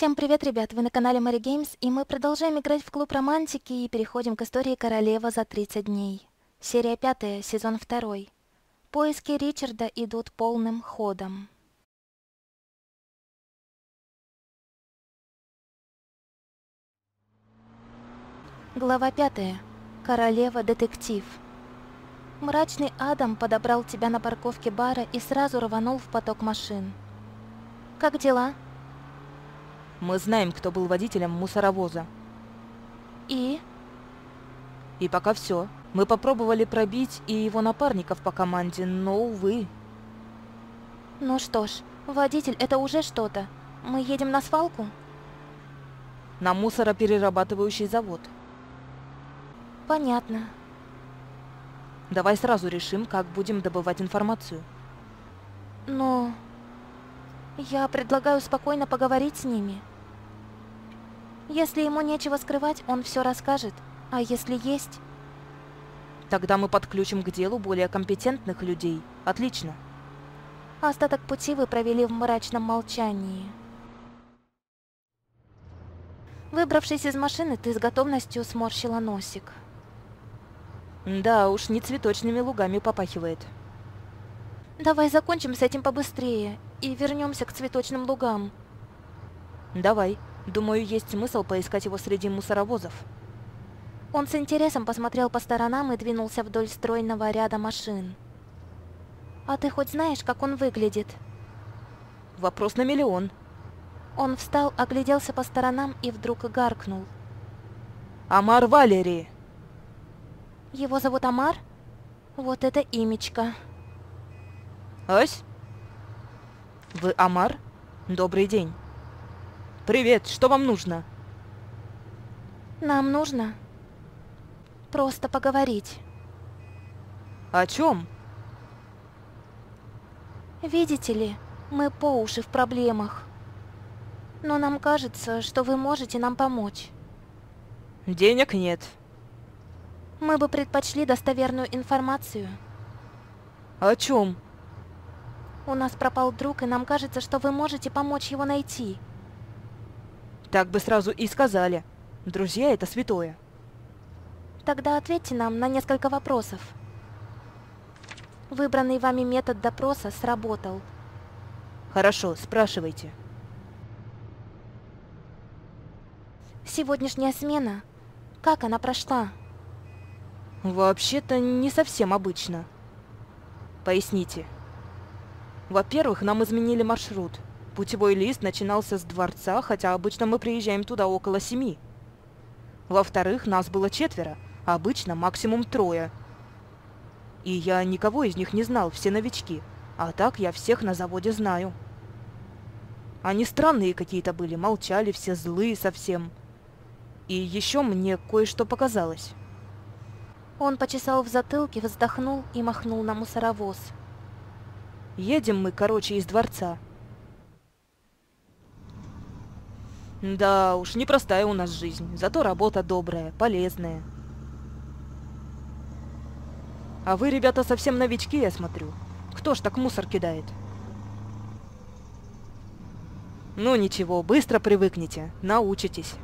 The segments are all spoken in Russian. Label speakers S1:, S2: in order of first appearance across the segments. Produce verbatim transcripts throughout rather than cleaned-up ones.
S1: Всем привет, ребят! Вы на канале Мэри Геймс, и мы продолжаем играть в клуб романтики и переходим к истории «Королева за тридцать дней». Серия пятая, сезон второй. Поиски Ричарда идут полным ходом. Глава пятая. Королева-детектив. Мрачный Адам подобрал тебя на парковке бара и сразу рванул в поток машин. Как дела?
S2: Мы знаем, кто был водителем мусоровоза.
S1: И?
S2: И пока все. Мы попробовали пробить и его напарников по команде, но, увы.
S1: Ну что ж, водитель — это уже что-то. Мы едем на свалку?
S2: На мусороперерабатывающий завод.
S1: Понятно.
S2: Давай сразу решим, как будем добывать информацию.
S1: Но... я предлагаю спокойно поговорить с ними. Если ему нечего скрывать, он все расскажет. А если есть...
S2: Тогда мы подключим к делу более компетентных людей. Отлично.
S1: Остаток пути вы провели в мрачном молчании. Выбравшись из машины, ты с готовностью сморщила носик.
S2: Да уж, не цветочными лугами попахивает.
S1: Давай закончим с этим побыстрее и вернемся к цветочным лугам.
S2: Давай. Думаю, есть смысл поискать его среди мусоровозов.
S1: Он с интересом посмотрел по сторонам и двинулся вдоль стройного ряда машин. А ты хоть знаешь, как он выглядит?
S2: Вопрос на миллион.
S1: Он встал, огляделся по сторонам и вдруг гаркнул.
S2: Амар Валери!
S1: Его зовут Амар? Вот это имечко.
S2: Ась? Вы Амар? Добрый день. Привет, что вам нужно?
S1: Нам нужно просто поговорить.
S2: О чем?
S1: Видите ли, мы по уши в проблемах. Но нам кажется, что вы можете нам помочь.
S2: Денег нет.
S1: Мы бы предпочли достоверную информацию.
S2: О чем?
S1: У нас пропал друг, и нам кажется, что вы можете помочь его найти.
S2: Так бы сразу и сказали. Друзья — это святое.
S1: Тогда ответьте нам на несколько вопросов. Выбранный вами метод допроса сработал.
S2: Хорошо, спрашивайте.
S1: Сегодняшняя смена, как она прошла?
S2: Вообще-то не совсем обычно. Поясните. Во-первых, нам изменили маршрут. Путевой лист начинался с дворца, хотя обычно мы приезжаем туда около семи. Во-вторых, нас было четверо, а обычно максимум трое. И я никого из них не знал, все новички. А так я всех на заводе знаю. Они странные какие-то были, молчали, все злые совсем. И еще мне кое-что показалось.
S1: Он почесал в затылке, вздохнул и махнул на мусоровоз.
S2: Едем мы, короче, из дворца. Да уж, непростая у нас жизнь, зато работа добрая, полезная. А вы, ребята, совсем новички, я смотрю. Кто ж так мусор кидает? Ну ничего, быстро привыкнете, научитесь.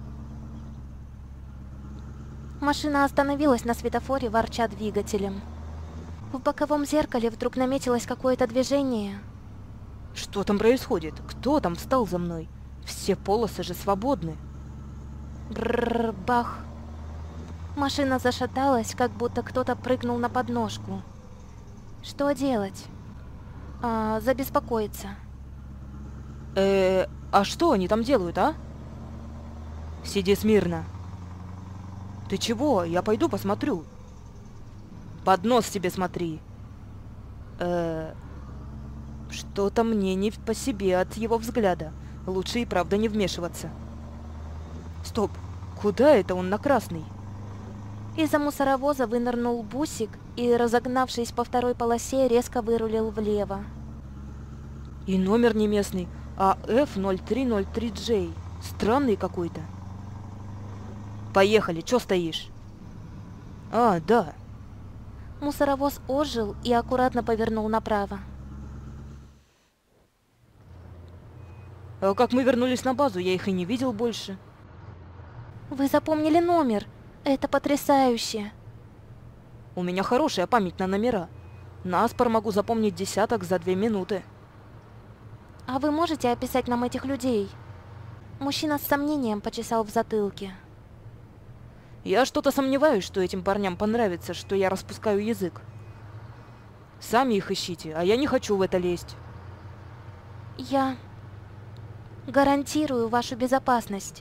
S1: Машина остановилась на светофоре, ворча двигателем. В боковом зеркале вдруг наметилось какое-то движение.
S2: Что там происходит? Кто там встал за мной? Все полосы же свободны.
S1: Бррр, бах. Машина зашаталась, как будто кто-то прыгнул на подножку. Что делать? А, забеспокоиться.
S2: Э, а что они там делают, а? Сиди смирно. Ты чего? Я пойду посмотрю. Под нос себе смотри. Э, что-то мне не по себе от его взгляда. Лучше и правда не вмешиваться. Стоп, куда это он на красный?
S1: Из-за мусоровоза вынырнул бусик и, разогнавшись по второй полосе, резко вырулил влево.
S2: И номер не местный, а эф ноль три ноль три джей. Странный какой-то. Поехали, чё стоишь? А, да.
S1: Мусоровоз ожил и аккуратно повернул направо.
S2: А как мы вернулись на базу, я их и не видел больше.
S1: Вы запомнили номер. Это потрясающе.
S2: У меня хорошая память на номера. Наспор могу запомнить десяток за две минуты.
S1: А вы можете описать нам этих людей? Мужчина с сомнением почесал в затылке.
S2: Я что-то сомневаюсь, что этим парням понравится, что я распускаю язык. Сами их ищите, а я не хочу в это лезть.
S1: Я гарантирую вашу безопасность.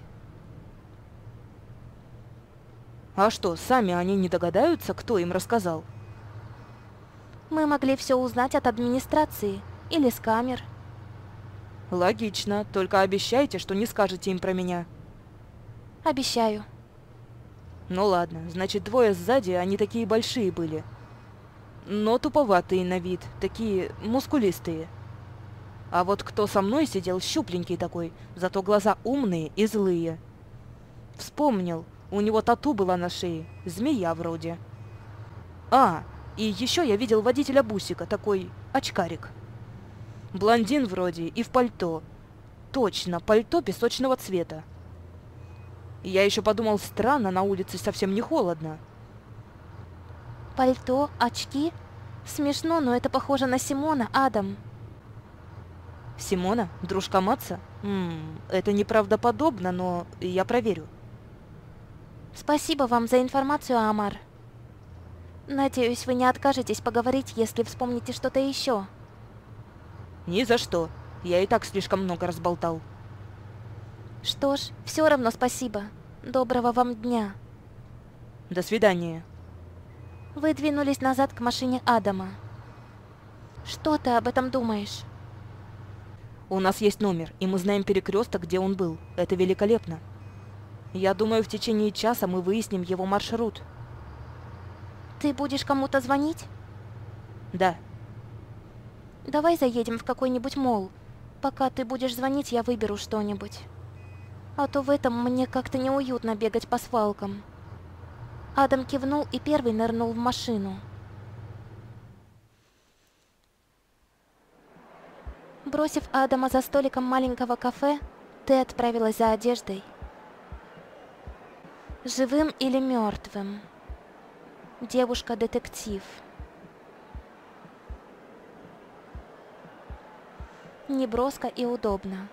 S2: А что, сами они не догадаются, кто им рассказал?
S1: Мы могли все узнать от администрации или с камер.
S2: Логично, только обещайте, что не скажете им про меня.
S1: Обещаю.
S2: Ну ладно, значит, двое сзади, они такие большие были. Но туповатые на вид, такие мускулистые. А вот кто со мной сидел, щупленький такой, зато глаза умные и злые. Вспомнил, у него тату была на шее, змея вроде. А, и еще я видел водителя бусика, такой очкарик. Блондин вроде и в пальто. Точно, пальто песочного цвета. Я еще подумал, странно, на улице совсем не холодно.
S1: Пальто, очки? Смешно, но это похоже на Симона, Адам.
S2: Симона? Дружка Матса? М-м, это неправдоподобно, но я проверю.
S1: Спасибо вам за информацию, Амар. Надеюсь, вы не откажетесь поговорить, если вспомните что-то еще.
S2: Ни за что. Я и так слишком много разболтал.
S1: Что ж, все равно спасибо. Доброго вам дня.
S2: До свидания.
S1: Вы двинулись назад к машине Адама. Что ты об этом думаешь?
S2: У нас есть номер, и мы знаем перекресток, где он был. Это великолепно. Я думаю, в течение часа мы выясним его маршрут.
S1: Ты будешь кому-то звонить?
S2: Да.
S1: Давай заедем в какой-нибудь молл. Пока ты будешь звонить, я выберу что-нибудь. А то в этом мне как-то неуютно бегать по свалкам. Адам кивнул и первый нырнул в машину. Бросив Адама за столиком маленького кафе, ты отправилась за одеждой. Живым или мертвым? Девушка-детектив. Неброско и удобно.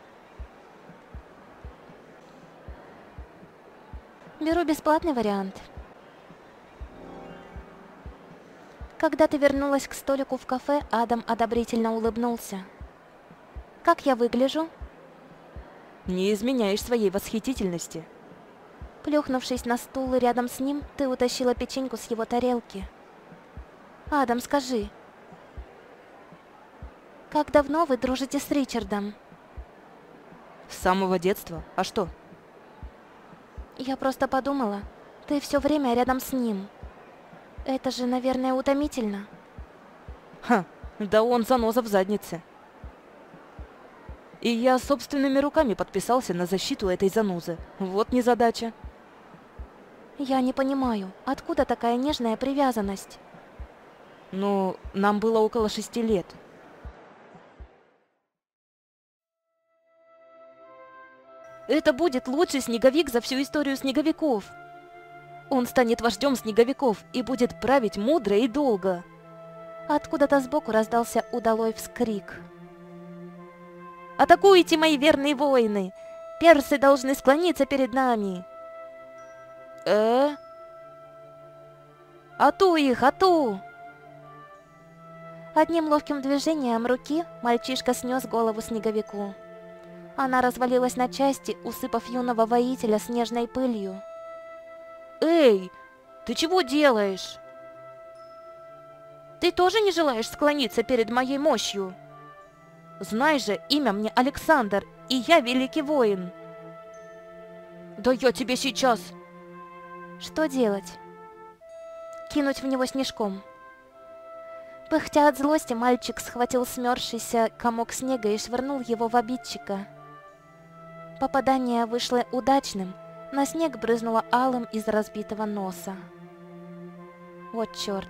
S1: Беру бесплатный вариант. Когда ты вернулась к столику в кафе, Адам одобрительно улыбнулся. Как я выгляжу?
S2: Не изменяешь своей восхитительности.
S1: Плюхнувшись на стул рядом с ним, ты утащила печеньку с его тарелки. Адам, скажи, как давно вы дружите с Ричардом?
S2: С самого детства. А что?
S1: Я просто подумала, ты все время рядом с ним. Это же, наверное, утомительно.
S2: Ха, да он заноза в заднице. И я собственными руками подписался на защиту этой занозы. Вот незадача.
S1: Я не понимаю, откуда такая нежная привязанность?
S2: Ну, нам было около шести лет.
S1: Это будет лучший снеговик за всю историю снеговиков. Он станет вождем снеговиков и будет править мудро и долго. Откуда-то сбоку раздался удалой вскрик. «Атакуйте, мои верные воины! Персы должны склониться перед нами!» «Э? Ату их, ату!» Одним ловким движением руки мальчишка снес голову снеговику. Она развалилась на части, усыпав юного воителя снежной пылью. «Эй, ты чего делаешь? Ты тоже не желаешь склониться перед моей мощью? Знай же, имя мне Александр, и я великий воин». «Да я тебе сейчас...» Что делать? Кинуть в него снежком. Пыхтя от злости, мальчик схватил смёрзшийся комок снега и швырнул его в обидчика. Попадание вышло удачным, на снег брызнуло алым из разбитого носа. Вот чёрт.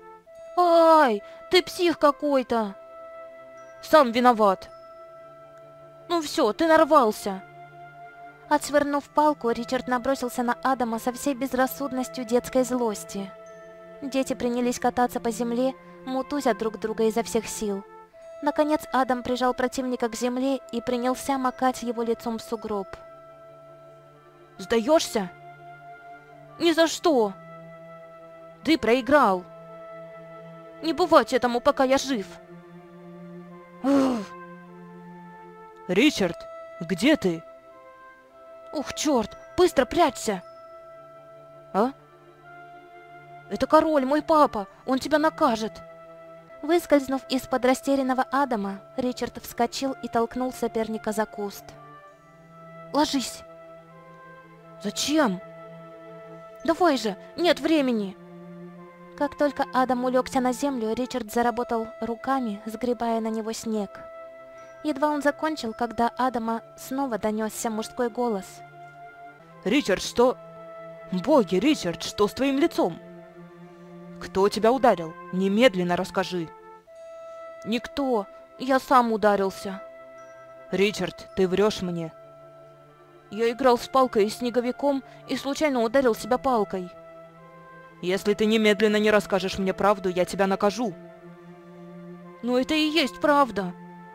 S1: «Ай, ты псих какой-то!» «Сам виноват!»
S2: Ну все, ты нарвался.
S1: Отшвырнув палку, Ричард набросился на Адама со всей безрассудностью детской злости. Дети принялись кататься по земле, мутузя друг друга изо всех сил. Наконец Адам прижал противника к земле и принялся макать его лицом в сугроб.
S2: Сдаешься? Ни за что. Ты проиграл. Не бывать этому, пока я жив. Ух. Ричард, где ты? Ух, черт, быстро прячься. А? Это король, мой папа, он тебя накажет.
S1: Выскользнув из-под растерянного Адама, Ричард вскочил и толкнул соперника за куст.
S2: Ложись. Зачем? Давай же, нет времени.
S1: Как только Адам улегся на землю, Ричард заработал руками, сгребая на него снег. Едва он закончил, когда Адама снова донесся мужской голос.
S2: Ричард, что... Боги, Ричард, что с твоим лицом? Кто тебя ударил? Немедленно расскажи. Никто. Я сам ударился. Ричард, ты врешь мне. Я играл с палкой и снеговиком и случайно ударил себя палкой. Если ты немедленно не расскажешь мне правду, я тебя накажу. Ну это и есть правда.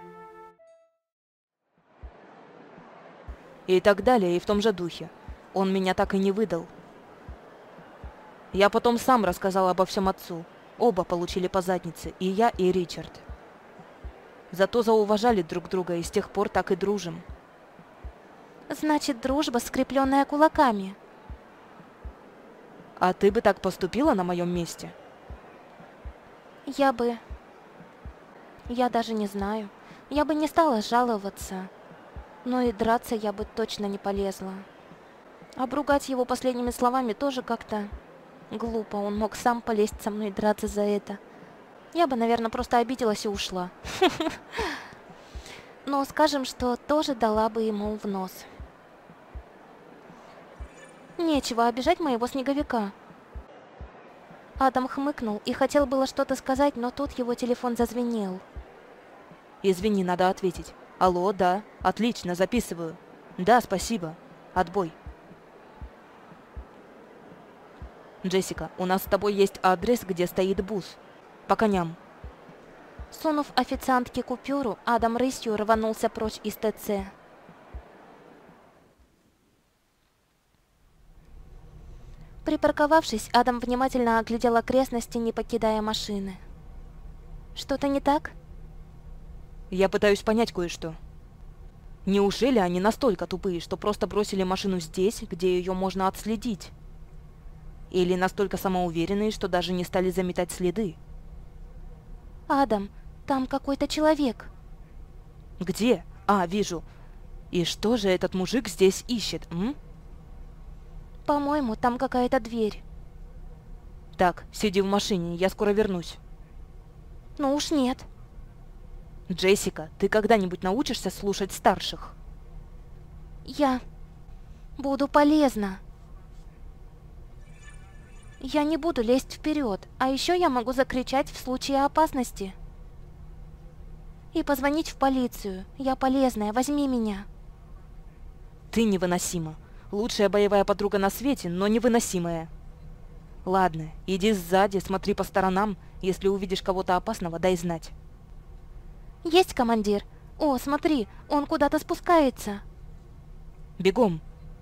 S2: И так далее, и в том же духе. Он меня так и не выдал. Я потом сам рассказал обо всем отцу. Оба получили по заднице, и я, и Ричард. Зато зауважали друг друга, и с тех пор так и дружим.
S1: Значит, дружба, скрепленная кулаками.
S2: А ты бы так поступила на моем месте?
S1: Я бы... Я даже не знаю. Я бы не стала жаловаться. Но и драться я бы точно не полезла. Обругать его последними словами тоже как-то глупо. Он мог сам полезть со мной и драться за это. Я бы, наверное, просто обиделась и ушла. Но скажем, что тоже дала бы ему в нос. Нечего обижать моего снеговика. Адам хмыкнул и хотел было что-то сказать, но тут его телефон зазвенел.
S2: Извини, надо ответить. Алло, да, отлично, записываю. Да, спасибо. Отбой. Джессика, у нас с тобой есть адрес, где стоит бус. По коням.
S1: Сунув официантке купюру, Адам рысью рванулся прочь из ТЦ. Припарковавшись, Адам внимательно оглядел окрестности, не покидая машины. Что-то не так?
S2: Я пытаюсь понять кое-что. Неужели они настолько тупые, что просто бросили машину здесь, где ее можно отследить? Или настолько самоуверенные, что даже не стали заметать следы?
S1: Адам, там какой-то человек.
S2: Где? А, вижу. И что же этот мужик здесь ищет, м?
S1: По-моему, там какая-то дверь.
S2: Так, сиди в машине, я скоро вернусь.
S1: Ну уж нет.
S2: Джессика, ты когда-нибудь научишься слушать старших?
S1: Я буду полезна. Я не буду лезть вперед, а еще я могу закричать в случае опасности. И позвонить в полицию. Я полезная, возьми меня.
S2: Ты невыносима. Лучшая боевая подруга на свете, но невыносимая. Ладно, иди сзади, смотри по сторонам. Если увидишь кого-то опасного, дай знать.
S1: Есть, командир. О, смотри, он куда-то спускается.
S2: Бегом.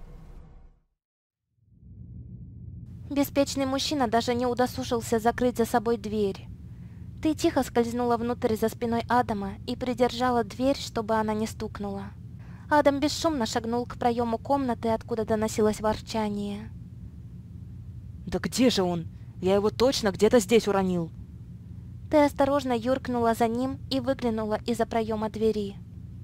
S1: Беспечный мужчина даже не удосужился закрыть за собой дверь. Ты тихо скользнула внутрь за спиной Адама и придержала дверь, чтобы она не стукнула. Адам бесшумно шагнул к проему комнаты, откуда доносилось ворчание.
S2: Да где же он? Я его точно где-то здесь уронил.
S1: Ты осторожно юркнула за ним и выглянула из-за проема двери.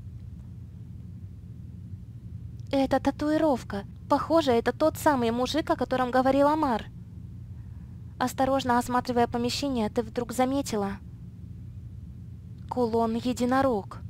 S1: Это татуировка. Похоже, это тот самый мужик, о котором говорил Амар. Осторожно осматривая помещение, ты вдруг заметила кулон-единорог.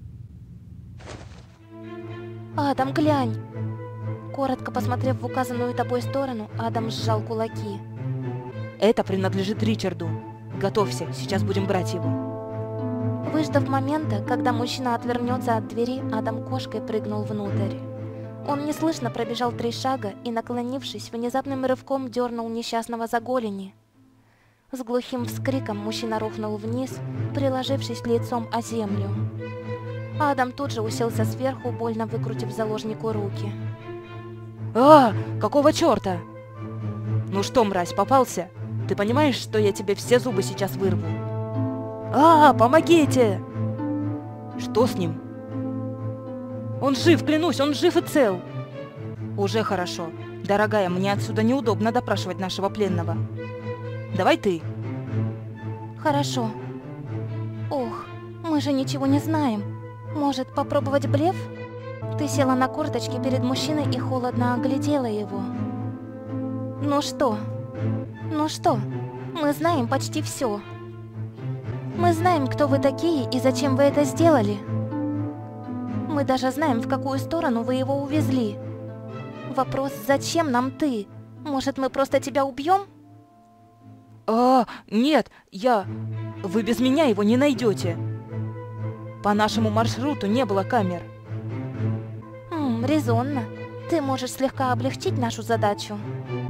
S1: Адам, глянь! Коротко посмотрев в указанную тобой сторону, Адам сжал кулаки.
S2: Это принадлежит Ричарду. Готовься, сейчас будем брать его.
S1: Выждав момента, когда мужчина отвернется от двери, Адам кошкой прыгнул внутрь. Он неслышно пробежал три шага и, наклонившись, внезапным рывком дернул несчастного за голени. С глухим вскриком мужчина рухнул вниз, приложившись лицом о землю. Адам тут же уселся сверху, больно выкрутив заложнику руки.
S2: А, какого черта? Ну что, мразь, попался? Ты понимаешь, что я тебе все зубы сейчас вырву? А, помогите! Что с ним? Он жив, клянусь, он жив и цел. Уже хорошо. Дорогая, мне отсюда неудобно допрашивать нашего пленного. Давай ты.
S1: Хорошо. Ох, мы же ничего не знаем. Может, попробовать блеф? Ты села на корточки перед мужчиной и холодно оглядела его. Ну что? Ну что? Мы знаем почти все. Мы знаем, кто вы такие и зачем вы это сделали. Мы даже знаем, в какую сторону вы его увезли. Вопрос, зачем нам ты? Может, мы просто тебя убьем?
S2: А, нет, я... Вы без меня его не найдете. По нашему маршруту не было камер.
S1: Хм, резонно. Ты можешь слегка облегчить нашу задачу.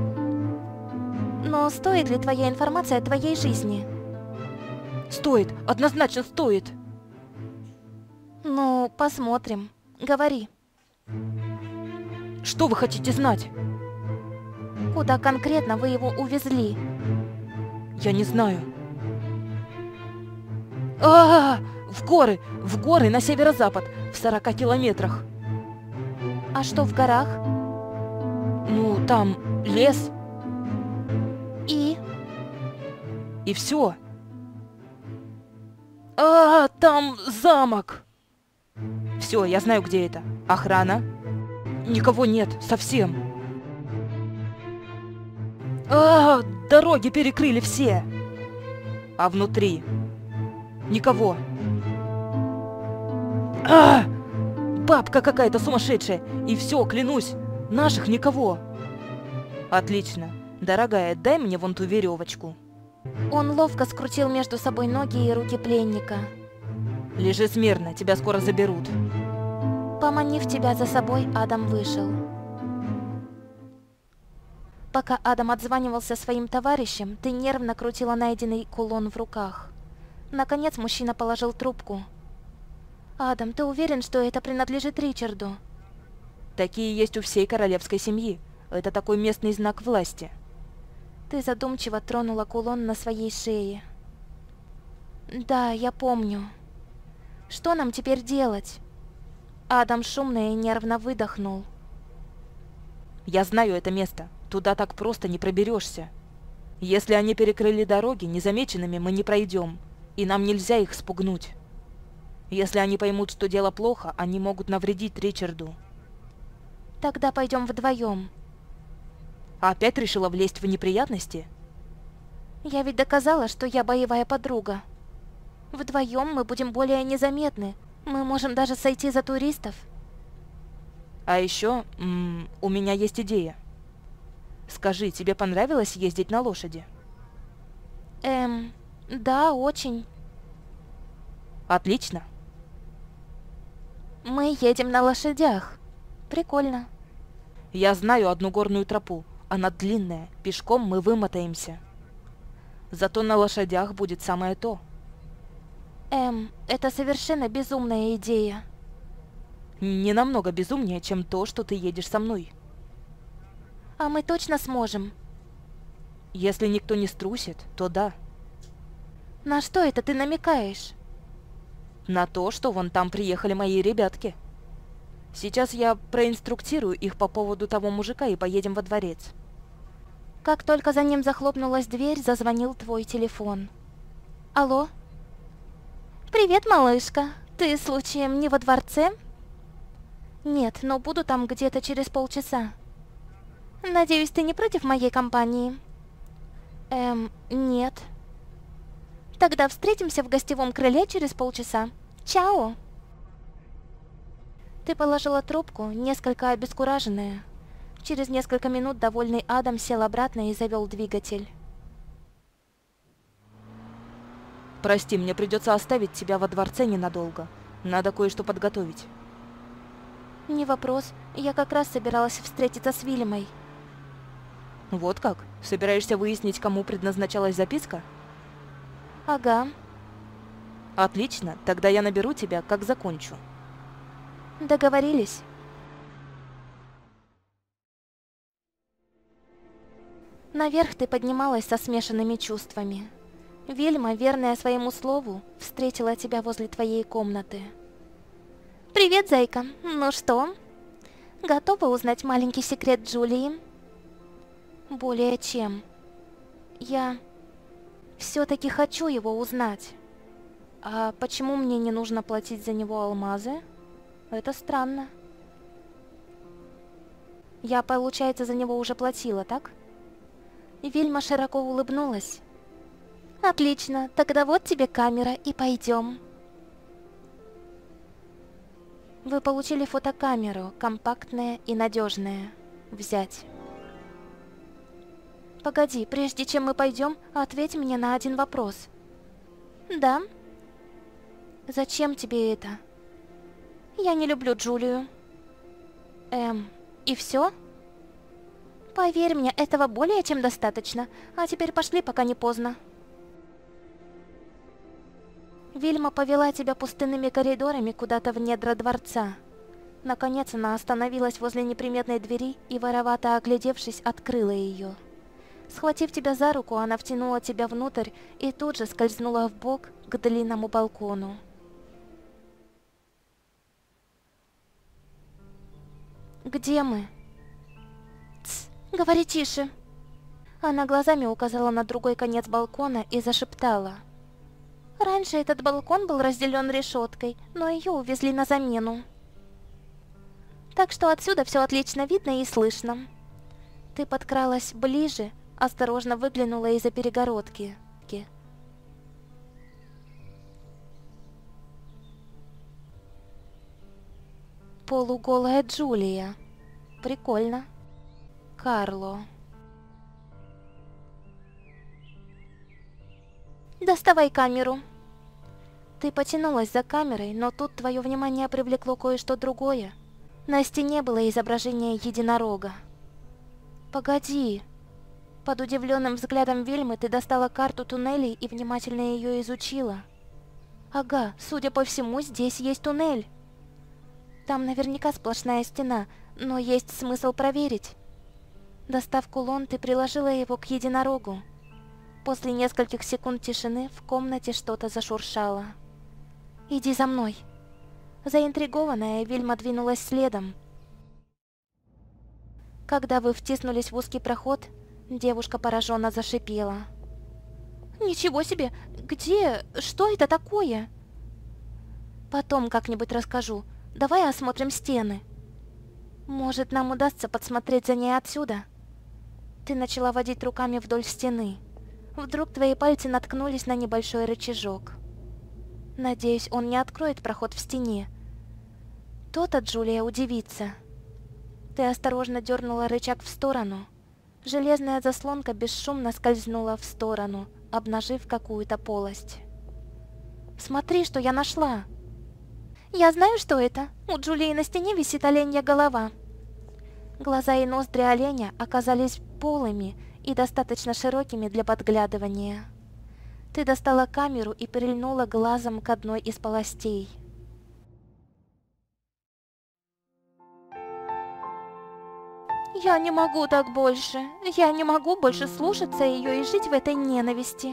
S1: Но стоит ли твоя информация твоей жизни?
S2: Стоит, однозначно стоит.
S1: Ну, посмотрим. Говори.
S2: Что вы хотите знать?
S1: Куда конкретно вы его увезли?
S2: Я не знаю. А, -а, -а в горы, в горы на северо-запад, в сорока километрах.
S1: А что в горах?
S2: Ну, там лес.
S1: И?
S2: И все. А, -а там замок. Все, я знаю, где это. Охрана? Никого нет, совсем. А, -а дороги перекрыли все. А внутри? Никого. А, -а бабка какая-то сумасшедшая. И все, клянусь, наших никого. Отлично. Дорогая, дай мне вон ту веревочку.
S1: Он ловко скрутил между собой ноги и руки пленника.
S2: Лежи смирно, тебя скоро заберут.
S1: Поманив тебя за собой, Адам вышел. Пока Адам отзванивался своим товарищам, ты нервно крутила найденный кулон в руках. Наконец мужчина положил трубку. «Адам, ты уверен, что это принадлежит Ричарду?»
S2: Такие есть у всей королевской семьи. Это такой местный знак власти.
S1: Ты задумчиво тронула кулон на своей шее. «Да, я помню. Что нам теперь делать?» Адам шумно и нервно выдохнул.
S2: «Я знаю это место. Туда так просто не проберешься. Если они перекрыли дороги, незамеченными мы не пройдем, и нам нельзя их спугнуть. Если они поймут, что дело плохо, они могут навредить Ричарду».
S1: «Тогда пойдем вдвоем».
S2: А опять решила влезть в неприятности?
S1: «Я ведь доказала, что я боевая подруга. Вдвоем мы будем более незаметны. Мы можем даже сойти за туристов».
S2: А еще м-м, у меня есть идея. Скажи, тебе понравилось ездить на лошади?
S1: Эм, да, очень.
S2: Отлично.
S1: Мы едем на лошадях. Прикольно.
S2: Я знаю одну горную тропу. Она длинная, пешком мы вымотаемся. Зато на лошадях будет самое то.
S1: Эм, это совершенно безумная идея.
S2: Не намного безумнее, чем то, что ты едешь со мной.
S1: А мы точно сможем?
S2: Если никто не струсит, то да.
S1: На что это ты намекаешь?
S2: На то, что вон там приехали мои ребятки. Сейчас я проинструктирую их по поводу того мужика и поедем во дворец.
S1: Как только за ним захлопнулась дверь, зазвонил твой телефон. Алло? Привет, малышка. Ты, случаем, не во дворце? Нет, но буду там где-то через полчаса. Надеюсь, ты не против моей компании? Эм, нет. Тогда встретимся в гостевом крыле через полчаса. Чао! Ты положила трубку, несколько обескураженная. Через несколько минут довольный Адам сел обратно и завел двигатель.
S2: Прости, мне придется оставить тебя во дворце ненадолго. Надо кое-что подготовить.
S1: Не вопрос. Я как раз собиралась встретиться с Вильмой.
S2: Вот как? Собираешься выяснить, кому предназначалась записка?
S1: Ага.
S2: Отлично, тогда я наберу тебя, как закончу.
S1: Договорились. Наверх ты поднималась со смешанными чувствами. Вильма, верная своему слову, встретила тебя возле твоей комнаты. «Привет, зайка. Ну что, готова узнать маленький секрет Джулии?» «Более чем. Я все-таки хочу его узнать. А почему мне не нужно платить за него алмазы? Это странно. Я, получается, за него уже платила, так?» Вильма широко улыбнулась. «Отлично, тогда вот тебе камера и пойдем». Вы получили фотокамеру, компактная и надежная. Взять. Погоди, прежде чем мы пойдем, ответь мне на один вопрос. Да? Зачем тебе это? Я не люблю Джулию. Эм, и все? Поверь мне, этого более чем достаточно. А теперь пошли, пока не поздно. Вильма повела тебя пустынными коридорами куда-то в недра дворца. Наконец она остановилась возле неприметной двери и, воровато оглядевшись, открыла ее. Схватив тебя за руку, она втянула тебя внутрь и тут же скользнула вбок к длинному балкону. «Где мы?» «Тсс, говори тише!» Она глазами указала на другой конец балкона и зашептала. «Раньше этот балкон был разделен решеткой, но ее увезли на замену. Так что отсюда все отлично видно и слышно». Ты подкралась ближе, осторожно выглянула из-за перегородки. Полуголая Джулия. Прикольно. Карло. «Доставай камеру». Ты потянулась за камерой, но тут твое внимание привлекло кое-что другое. На стене было изображение единорога. «Погоди». Под удивленным взглядом Вильмы ты достала карту туннелей и внимательно ее изучила. Ага, судя по всему, здесь есть туннель. Там наверняка сплошная стена, но есть смысл проверить. Достав кулон, ты приложила его к единорогу. После нескольких секунд тишины в комнате что-то зашуршало. «Иди за мной». Заинтригованная, Вильма двинулась следом. Когда вы втиснулись в узкий проход, девушка пораженно зашипела. «Ничего себе! Где? Что это такое?» «Потом как-нибудь расскажу. Давай осмотрим стены. Может, нам удастся подсмотреть за ней отсюда?» Ты начала водить руками вдоль стены. Вдруг твои пальцы наткнулись на небольшой рычажок. Надеюсь, он не откроет проход в стене. То-то Джулия удивится. Ты осторожно дернула рычаг в сторону. Железная заслонка бесшумно скользнула в сторону, обнажив какую-то полость. «Смотри, что я нашла!» «Я знаю, что это. У Джулии на стене висит оленья голова». Глаза и ноздри оленя оказались полыми и достаточно широкими для подглядывания. Ты достала камеру и прильнула глазом к одной из полостей. «Я не могу так больше. Я не могу больше слушаться ее и жить в этой ненависти».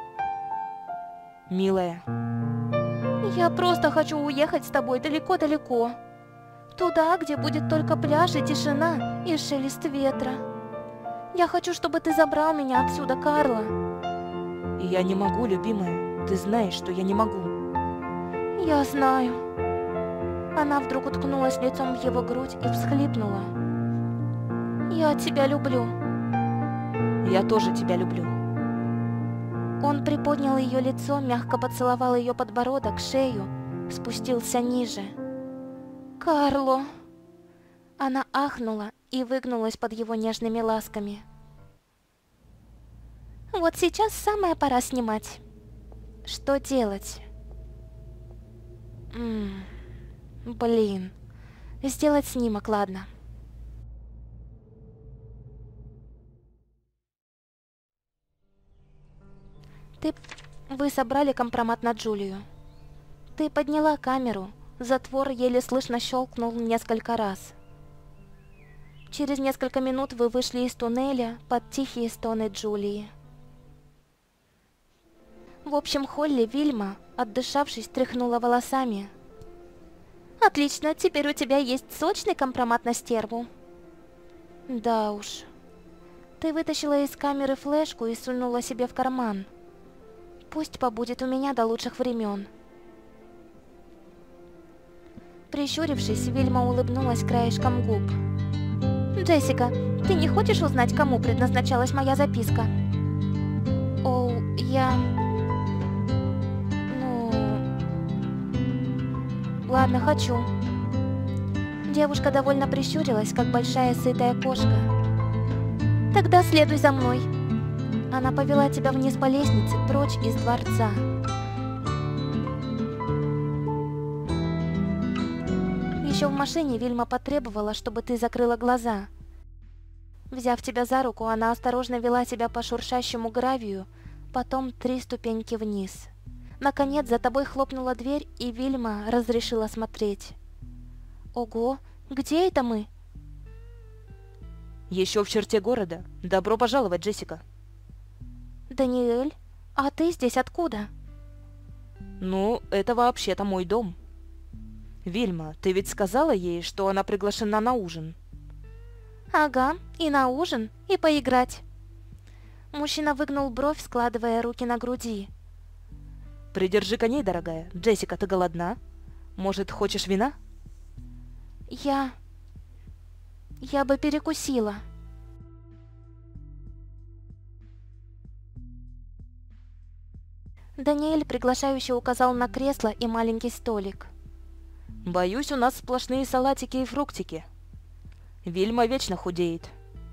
S2: «Милая».
S1: «Я просто хочу уехать с тобой далеко-далеко. Туда, где будет только пляж и тишина, и шелест ветра. Я хочу, чтобы ты забрал меня отсюда, Карло».
S2: «Я не могу, любимая. Ты знаешь, что я не могу».
S1: «Я знаю». Она вдруг уткнулась лицом в его грудь и всхлипнула. «Я тебя люблю».
S2: «Я тоже тебя люблю».
S1: Он приподнял ее лицо, мягко поцеловал ее подбородок, шею, спустился ниже. «Карло!» Она ахнула и выгнулась под его нежными ласками. «Вот сейчас самая пора снимать». Что делать? М, Блин. Сделать снимок, ладно. Ты... Вы собрали компромат на Джулию. Ты подняла камеру. Затвор еле слышно щелкнул несколько раз. Через несколько минут вы вышли из туннеля под тихие стоны Джулии. В общем холле Вильма, отдышавшись, тряхнула волосами. Отлично, теперь у тебя есть сочный компромат на стерву. Да уж. Ты вытащила из камеры флешку и сунула себе в карман. Пусть побудет у меня до лучших времен. Прищурившись, Вильма улыбнулась краешком губ. Джессика, ты не хочешь узнать, кому предназначалась моя записка? О, я... Ну... Ладно, хочу. Девушка довольно прищурилась, как большая сытая кошка. Тогда следуй за мной. Она повела тебя вниз по лестнице, прочь из дворца. Еще в машине Вильма потребовала, чтобы ты закрыла глаза. Взяв тебя за руку, она осторожно вела тебя по шуршащему гравию, потом три ступеньки вниз. Наконец, за тобой хлопнула дверь, и Вильма разрешила смотреть. Ого, где это мы?
S2: Еще в черте города. Добро пожаловать, Джессика.
S1: Даниэль, а ты здесь откуда?
S2: Ну, это вообще-то мой дом. Вильма, ты ведь сказала ей, что она приглашена на ужин?
S1: Ага, и на ужин, и поиграть. Мужчина выгнул бровь, складывая руки на груди.
S2: Придержи коней, дорогая. Джессика, ты голодна? Может, хочешь вина?
S1: Я... Я бы перекусила. Даниэль приглашающе указал на кресло и маленький столик.
S2: Боюсь, у нас сплошные салатики и фруктики. Вильма вечно худеет.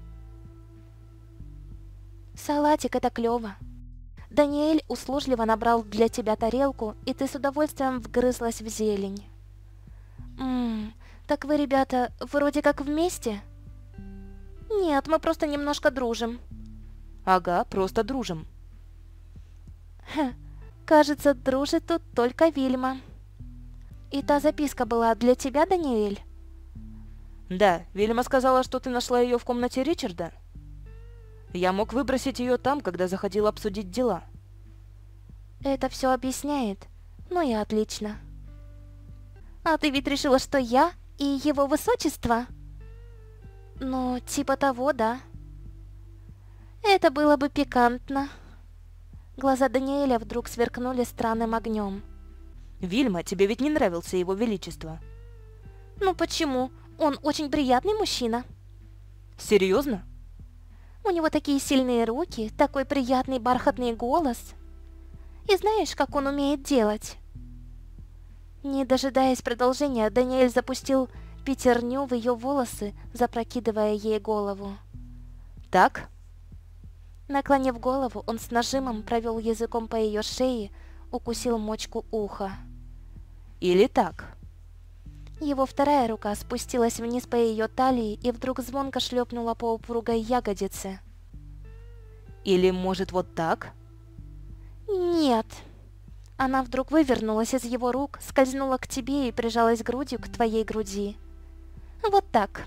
S1: Салатик — это клёво. Даниэль услужливо набрал для тебя тарелку, и ты с удовольствием вгрызлась в зелень. Ммм, так вы, ребята, вроде как вместе? Нет, мы просто немножко дружим.
S2: Ага, просто дружим.
S1: Хм, кажется, дружит тут только Вильма. И та записка была для тебя, Даниэль?
S2: Да, Вильма сказала, что ты нашла ее в комнате Ричарда. Я мог выбросить ее там, когда заходил обсудить дела.
S1: Это все объясняет. Ну и отлично. А ты ведь решила, что я и его высочество? Ну, типа того, да. Это было бы пикантно. Глаза Даниэля вдруг сверкнули странным огнем.
S2: Вильма, тебе ведь не нравился его величество.
S1: Ну почему? Он очень приятный мужчина.
S2: Серьезно?
S1: У него такие сильные руки, такой приятный бархатный голос. И знаешь, как он умеет делать? Не дожидаясь продолжения, Даниэль запустил пятерню в ее волосы, запрокидывая ей голову.
S2: Так?
S1: Наклонив голову, он с нажимом провел языком по ее шее, укусил мочку уха.
S2: Или так?
S1: Его вторая рука спустилась вниз по ее талии и вдруг звонко шлепнула по упругой ягодице.
S2: Или, может, вот так?
S1: Нет. Она вдруг вывернулась из его рук, скользнула к тебе и прижалась грудью к твоей груди. Вот так.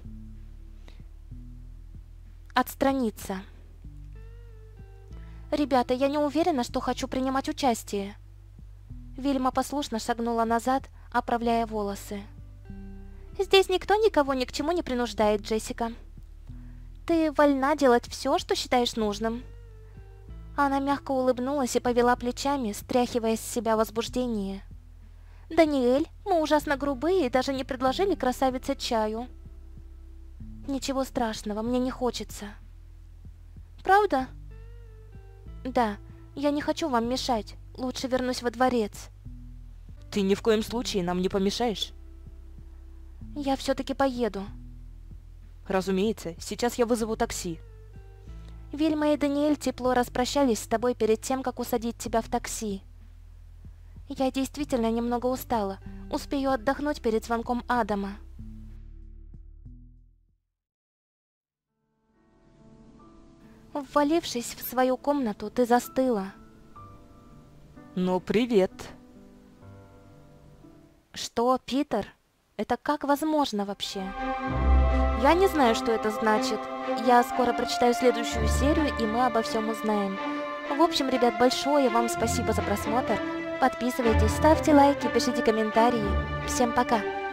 S1: Отстраниться. Ребята, я не уверена, что хочу принимать участие. Вильма послушно шагнула назад, оправляя волосы. Здесь никто никого ни к чему не принуждает, Джессика. Ты вольна делать все, что считаешь нужным. Она мягко улыбнулась и повела плечами, стряхивая с себя возбуждение. «Даниэль, мы ужасно грубые и даже не предложили красавице чаю». «Ничего страшного, мне не хочется». «Правда?» «Да, я не хочу вам мешать. Лучше вернусь во дворец».
S2: Ты ни в коем случае нам не помешаешь.
S1: Я все-таки поеду.
S2: Разумеется, сейчас я вызову такси.
S1: Вильма и Даниэль тепло распрощались с тобой перед тем, как усадить тебя в такси. Я действительно немного устала. Успею отдохнуть перед звонком Адама. Ввалившись в свою комнату, ты застыла.
S2: Ну, привет.
S1: Что, Питер? Это как возможно вообще? Я не знаю, что это значит. Я скоро прочитаю следующую серию, и мы обо всем узнаем. В общем, ребят, большое вам спасибо за просмотр. Подписывайтесь, ставьте лайки, пишите комментарии. Всем пока!